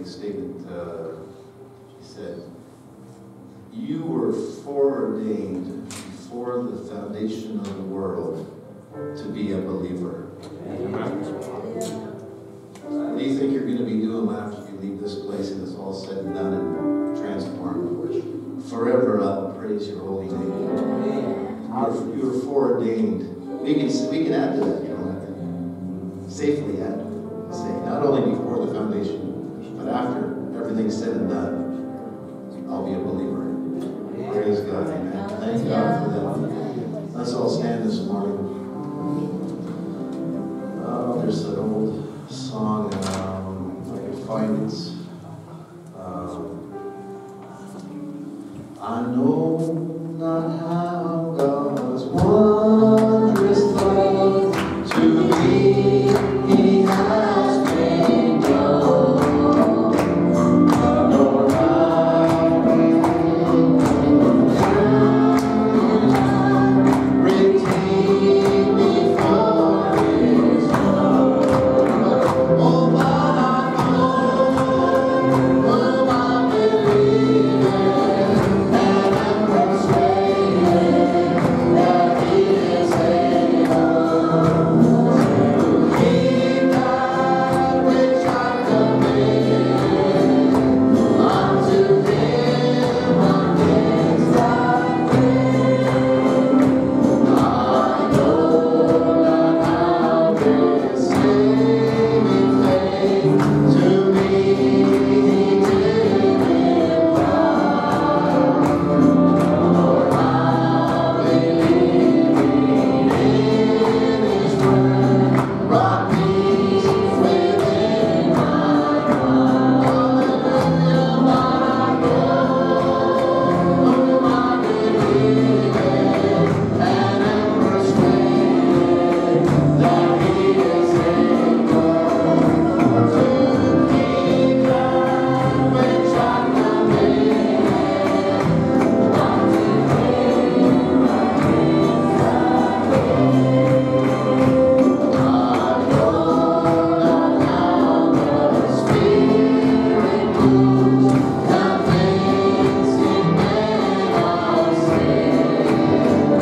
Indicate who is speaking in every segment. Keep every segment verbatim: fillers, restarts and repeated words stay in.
Speaker 1: make a statement. Uh, he said, "You were foreordained before the foundation of the world to be a believer." Amen. What do you think you're going to be doing after you leave this place and it's all said and done and transformed? Forever I will praise your holy name. You're, you're foreordained. We can, we can add to that, you know, safely add to it. Say, not only before the foundation, but after everything's said and done, I'll be a believer. Praise God, amen. Thank God for that. Let's all stand this morning. Oh, there's an old song, um, if I can find it. Um, I know not how God's wondrous love to me He has made known, nor how retain me for His love. Oh, but I know whom I believe in, and I'm persuaded that He is able to keep that which I committed unto Him against that day. I know not how His saving faith to me He did impart, nor how believing in His word brought peace within my heart. Hallelujah, but I know whom I believe in, and am persuaded that He is able to keep that which I committed unto Him against that day. I know not how the Spirit moves, convincing men of sin,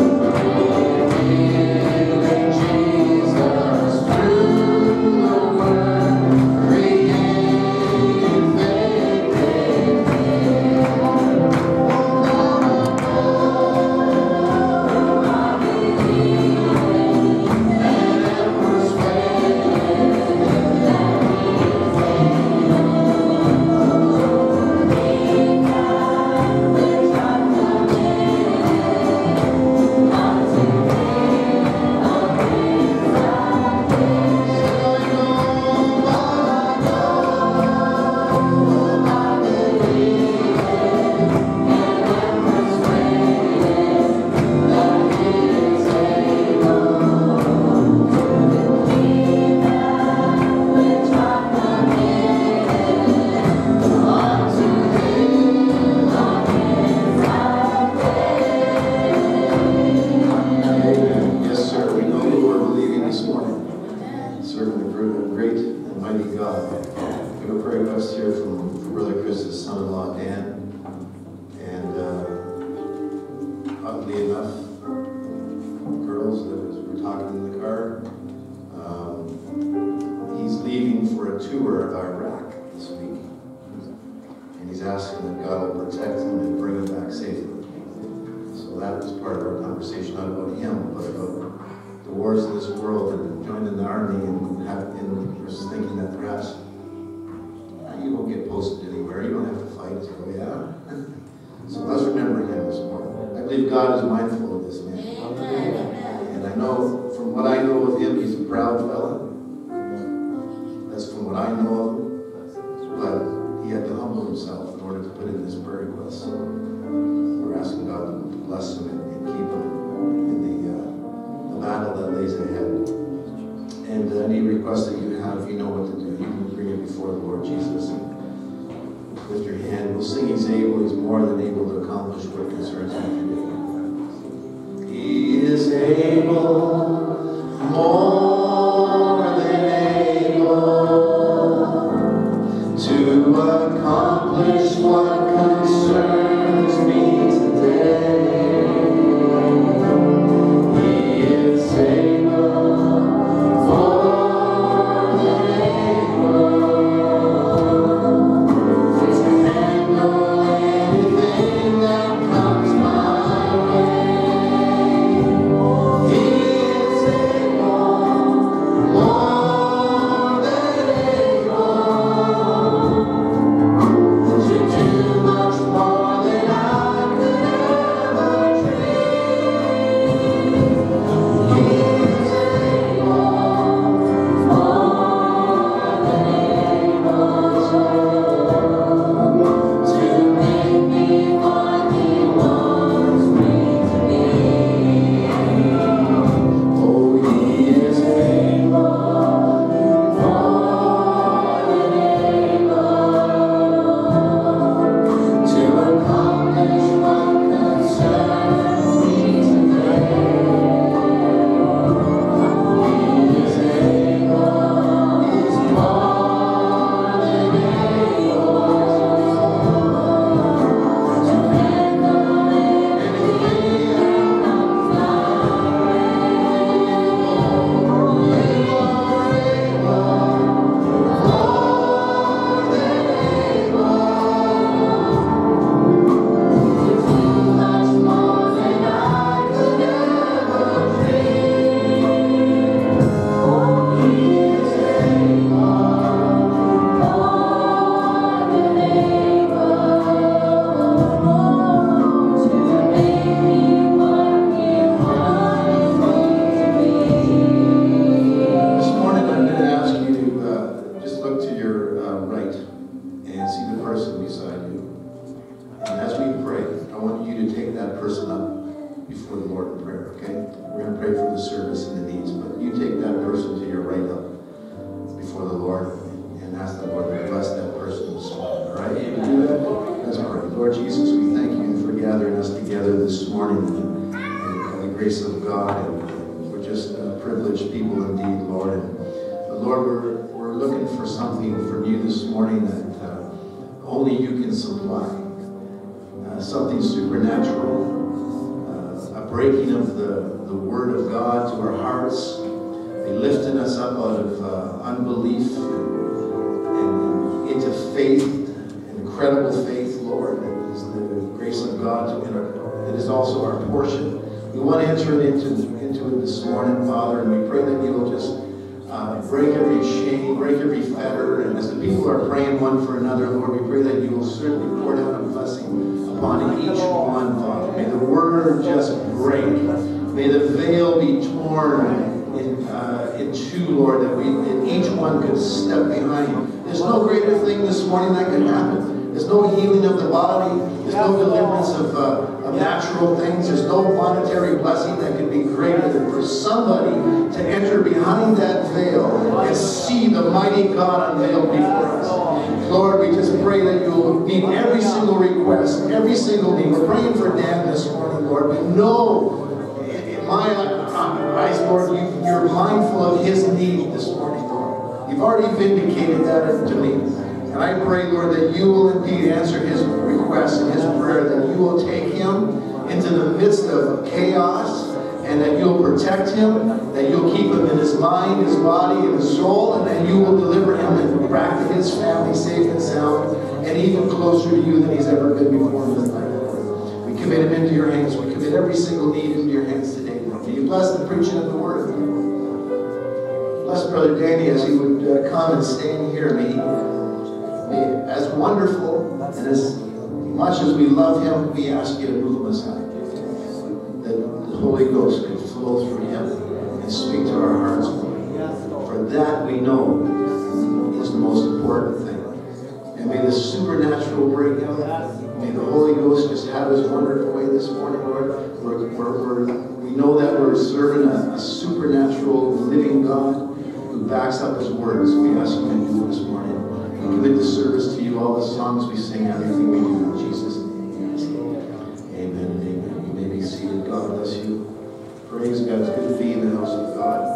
Speaker 1: revealing Jesus through the Word, creating faith in Him. Oh, that I know I believe in, and am persuaded that He is able to keep that which I committed unto Him against that day. I know, but I know whom I believe in, and am persuaded that He is able to keep that which I committed unto Him against that day. Yes, sir. We know who we're believing this morning. Serving the great and mighty God. We have a prayer request here from Brother Chris's son-in-law, Dan. And uh, oddly enough, girls that was, were talking in the car, um, he's leaving for a tour of Iraq this week. And he's asking that God will protect him and bring him back safely. So that was part of our conversation, not about him, but about the wars of this world and joining the army and, have, and versus thinking that perhaps uh, you won't get posted anywhere, you don't have to fight. So, yeah. So let's remember him this morning. I believe God is mindful of this man. And I know, from what I know of him, he's a proud fella. That's from what I know of him. But he had to humble himself in order to put in this prayer request. So we're asking God to bless him and, and keep him in the, uh, the battle that lays ahead. And uh, any request that you have, you know what to do. You can bring it before the Lord Jesus. And lift your hand. We'll sing He's able. He's more than able to accomplish what concerns you. He is able, more than able to right up before the Lord and ask the Lord to bless that person this morning. All right? Can you do that? Let's pray. Lord Jesus, we thank you for gathering us together this morning in, in the grace of God. And we're just uh, privileged people indeed, Lord. And but Lord, we're, we're looking for something from you this morning that uh, only you can supply. Uh, something supernatural. Uh, a breaking of the, the Word of God to our hearts. A lifting us up out of uh, unbelief and, and into faith, incredible faith, Lord. That is the grace of God. It is also our portion. We want to enter into, into it this morning, Father, and we pray that you will just uh, break every chain, break every fetter, and as the people are praying one for another, Lord, we pray that you will certainly pour down a blessing upon each one, Father. May the word just break. May the veil be torn in, uh, in two, Lord, that we, that each one could step behind. There's no greater thing this morning that can happen. There's no healing of the body. There's no deliverance of, uh, of natural things. There's no monetary blessing that can be greater than for somebody to enter behind that veil and see the mighty God unveiled before us. Lord, we just pray that you will meet every single request, every single need. We're praying for Dan this morning, Lord. We know in my eyes, Lord, you, you're mindful of his need this morning, Lord. You've already vindicated that to me. And I pray, Lord, that you will indeed answer his request and his prayer, that you will take him into the midst of chaos, and that you'll protect him, that you'll keep him in his mind, his body, and his soul, and that you will deliver him and back to his family safe and sound, and even closer to you than he's ever been before in his life, Lord. We commit him into your hands. We commit every single need into your hands today, Lord. May you bless the preaching of the word. Bless Brother Danny as he would uh, come and stand here. May he as wonderful and as much as we love him, we ask you to move him aside. That the Holy Ghost could flow through him and speak to our hearts. For that we know is the most important thing. And may the supernatural break out. May the Holy Ghost just have his wonderful way this morning, Lord. We're, we're, we're, we know that we're serving a, a supernatural living God who backs up his words. We ask you to do it this morning. We commit the service to you, all the songs we sing, everything we do in Jesus' name. Amen and amen. You may be seated. God bless you. Praise God. It's good to be in the house of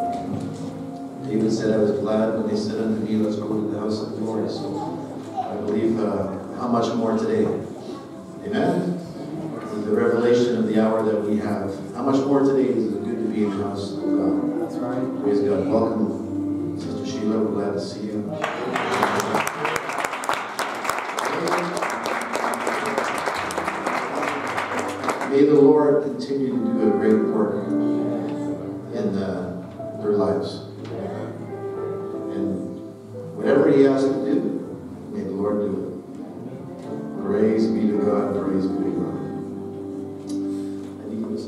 Speaker 1: God. David said, I was glad when they said unto me, let's go to the house of the Lord. So I believe uh, how much more today. Amen. With the revelation of the hour that we have. How much more today is it good to be in the house of God. That's right. Praise God. Welcome, Sister Sheila. We're glad to see you. May the Lord continue to do a great work in uh, their lives. And whatever he has to do, may the Lord do it. Praise be to God, praise be to God. I need this.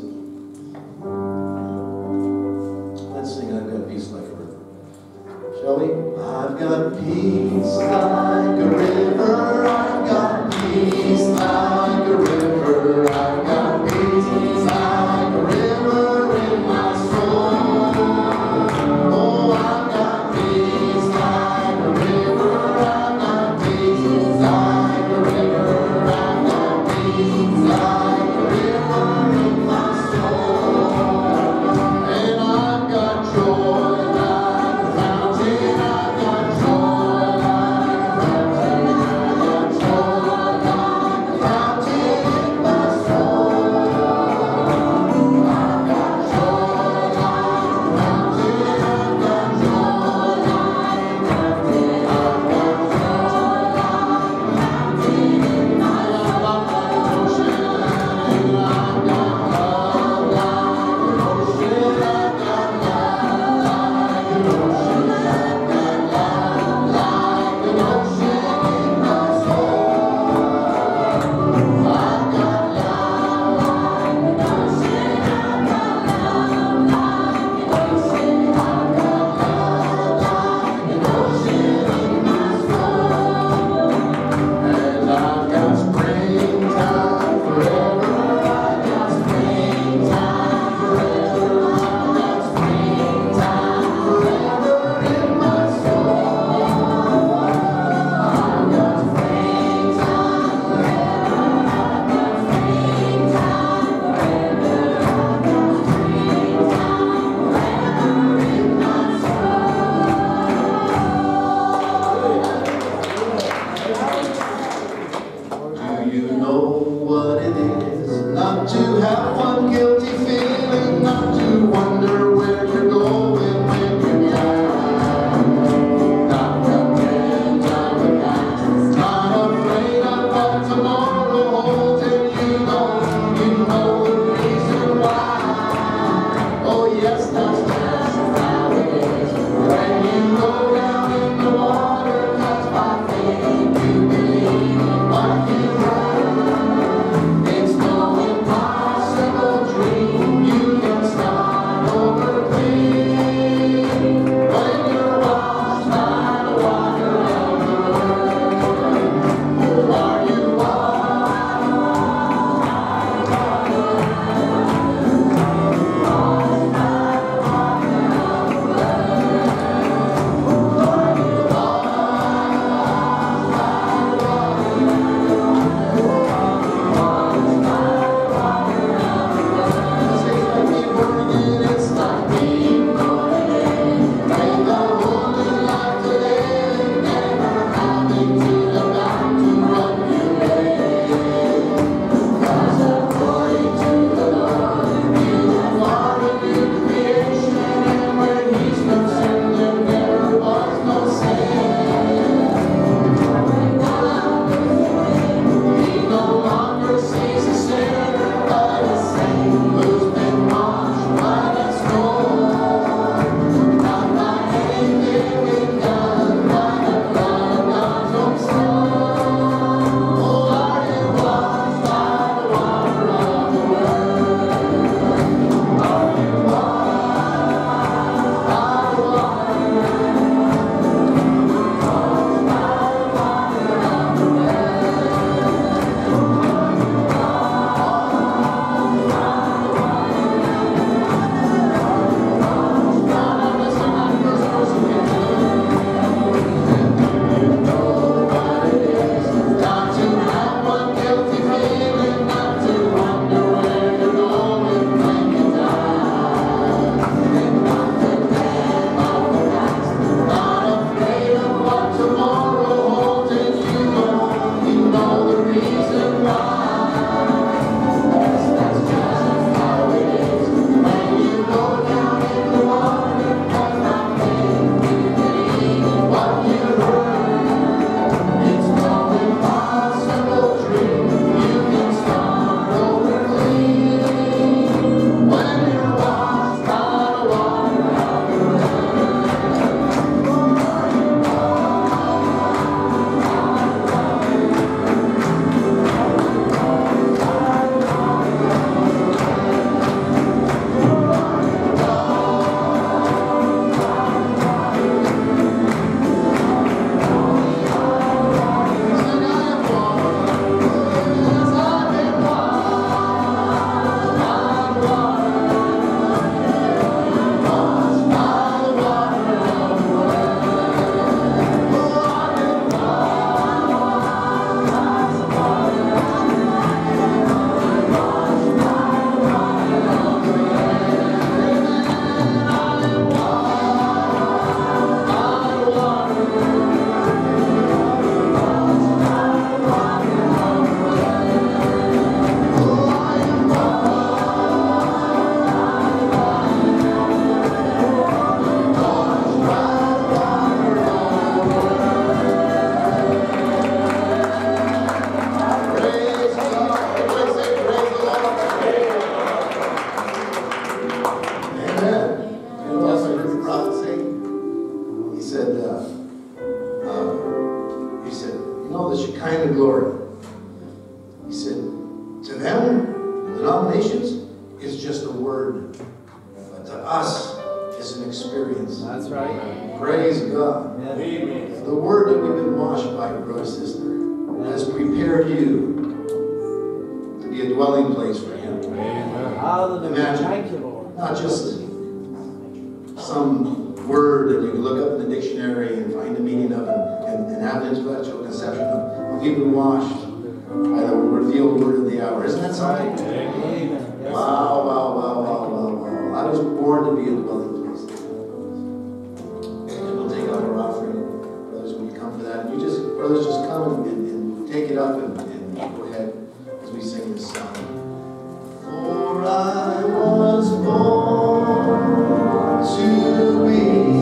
Speaker 1: Let's sing I've Got Peace Like a River. Shall we? I've got peace like a river. I've got peace like a river. I've got peace like a river in my soul. Oh, I've got peace like a river. I've got peace like a river. I've got peace like a river in my soul. And I've got joy like a fountain. I've got joy like a fountain. I've got said, uh, uh, he said, you know, the Shekinah glory. He said, to them, the denominations, is just a word. But to us, it's an experience.
Speaker 2: That's right.
Speaker 1: Praise God.
Speaker 2: Amen.
Speaker 1: The word that we've been washed by, brother and sister, has prepared you to be a dwelling place for Him.
Speaker 2: Amen. Hallelujah.
Speaker 1: Imagine,
Speaker 2: thank you, Lord.
Speaker 1: Not just some word that you can look up in the dictionary and find the meaning of and, and, and have an intellectual conception of. We've been washed by the revealed word of the hour. Isn't that something?
Speaker 2: Amen. Yes.
Speaker 1: Wow, wow, wow, wow, wow, wow. I was born to be a dwelling place. And we'll take out our offering. Brothers, will you come for that? And you just, brothers, just come and, and take it up and, and go ahead as we sing this song. For I was born to be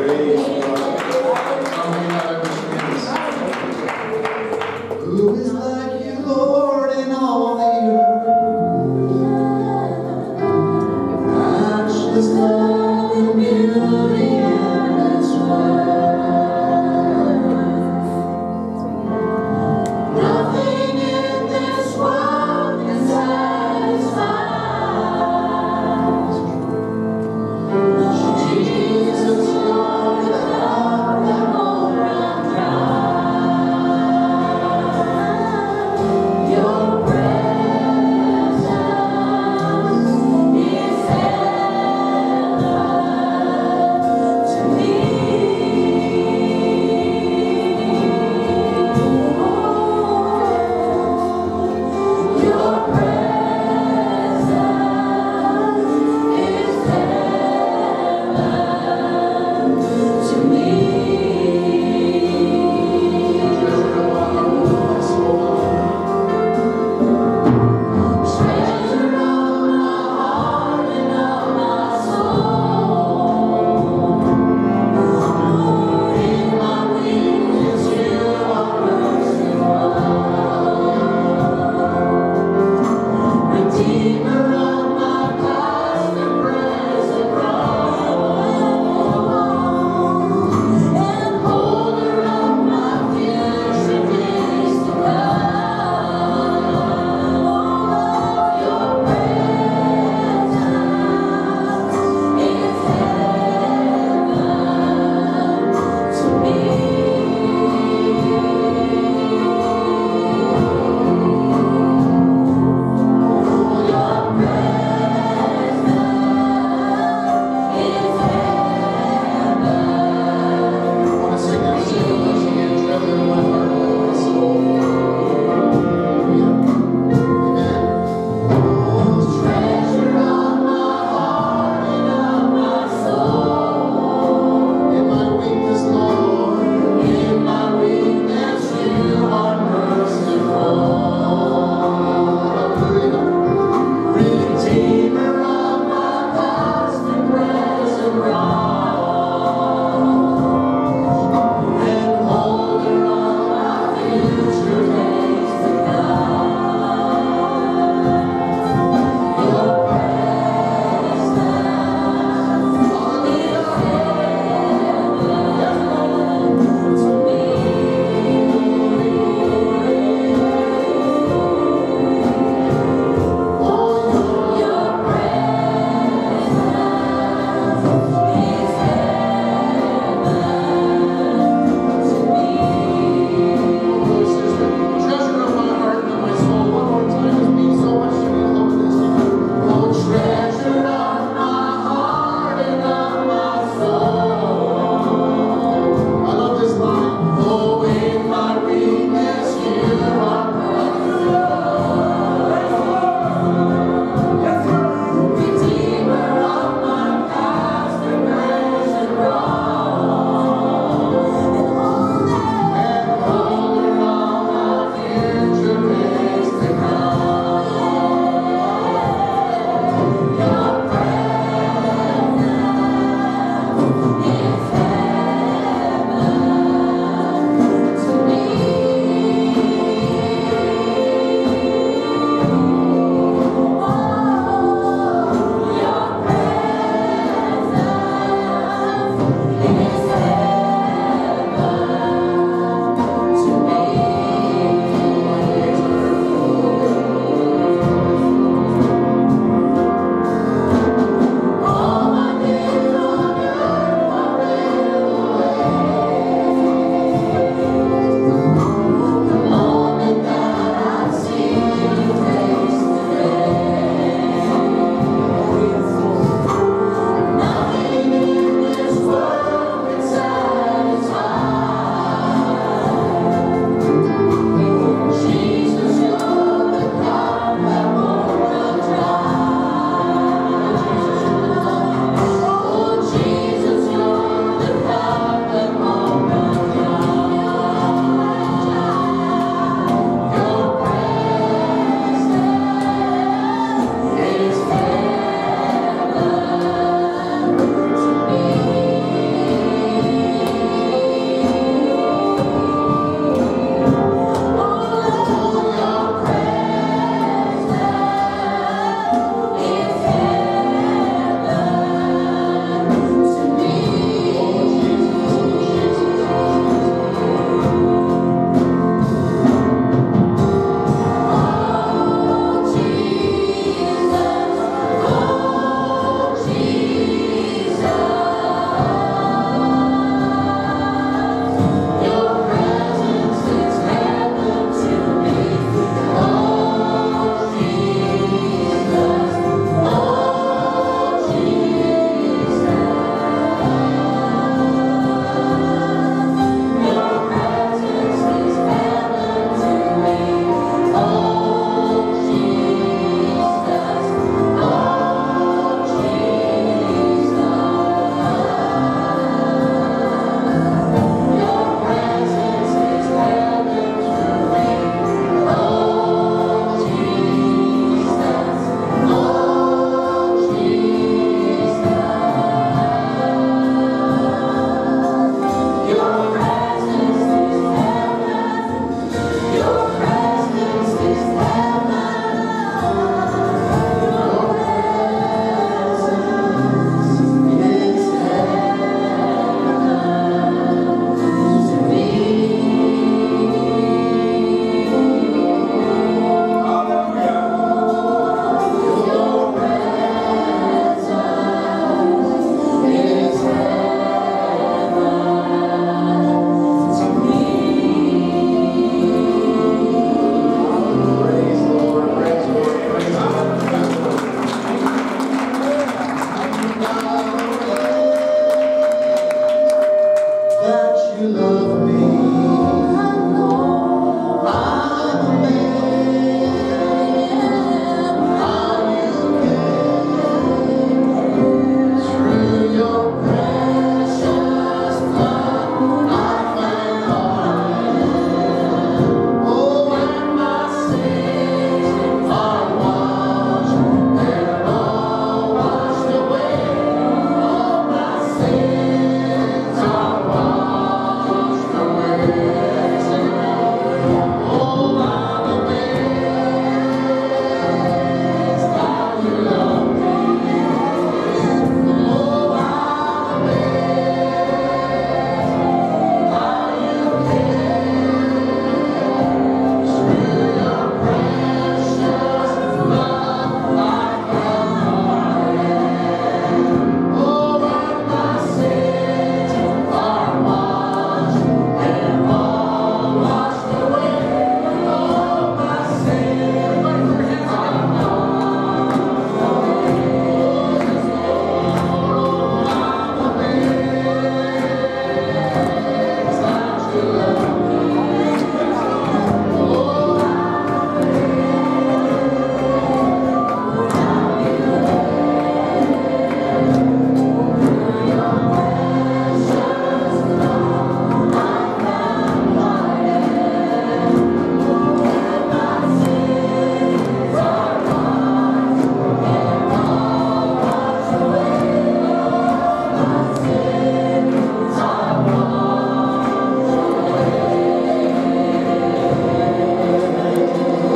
Speaker 1: Who is love?